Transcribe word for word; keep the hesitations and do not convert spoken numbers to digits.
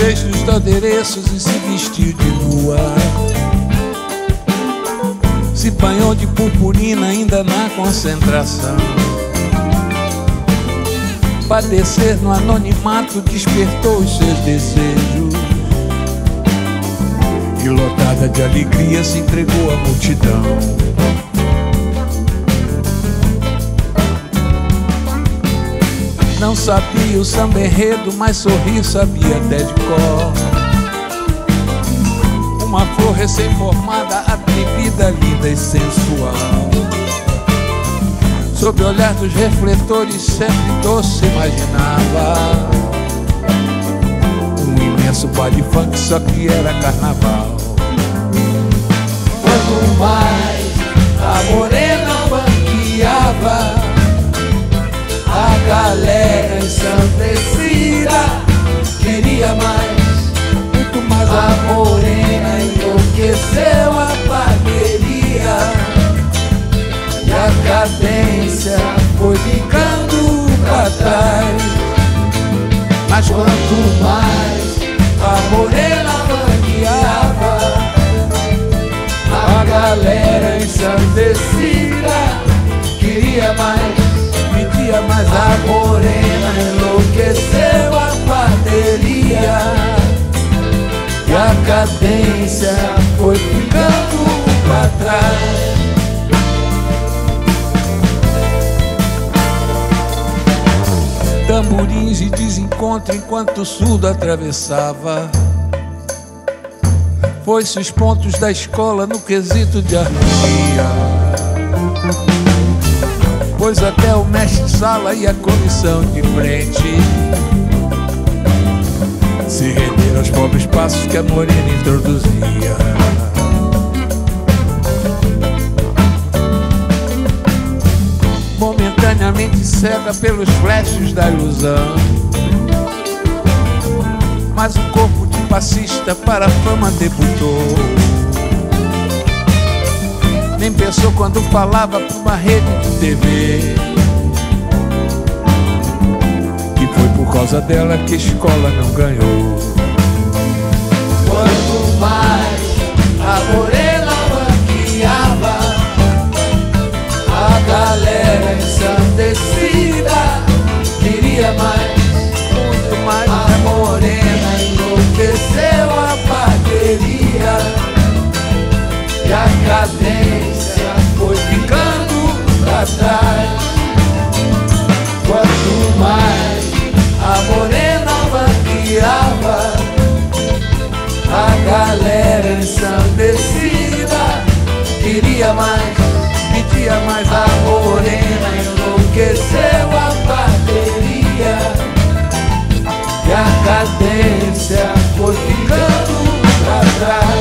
fez dos adereços e se vestiu de lua. Se banhou de purpurina ainda na concentração. Padecer no anonimato despertou os seus desejos. E lotada de alegria se entregou à multidão. Não sabia o samba enredo, mas sorrir sabia até de cor. Uma flor recém-formada, atrevida, linda e sensual. Sob o olhar dos refletores, sempre doce imaginava um imenso baile funk, só que era carnaval. Quanto mais a morena banqueava, a galera ensandecida queria mais, muito mais. A morena enlouqueceu a bateria e a cadência foi ficando pra trás. Mas quanto mais a morena banqueava, a galera ensandecida queria mais, pedia mais. A morena enlouqueceu a bateria e a cadência foi ficando pra trás. Tamborins e desencontro enquanto o surdo atravessava. Foi-se os pontos da escola no quesito de harmonia. Pois até o mestre-sala e a comissão de frente se renderam aos pobres passos que a morena introduzia. Momentaneamente cega pelos flashes da ilusão, mas o corpo de passista para a fama debutou. Nem pensou quando falava pra uma rede de T V que foi por causa dela que a escola não ganhou. Quanto mais a morena banqueava, a galera ensandecida queria mais, muito mais. A morena enlouqueceu a bateria e a cadência foi ficando pra trás. Quanto mais a morena banqueava, a galera ensandecida queria mais, Pedia mais. a morena enlouqueceu a bateria e a cadência foi ficando pra trás.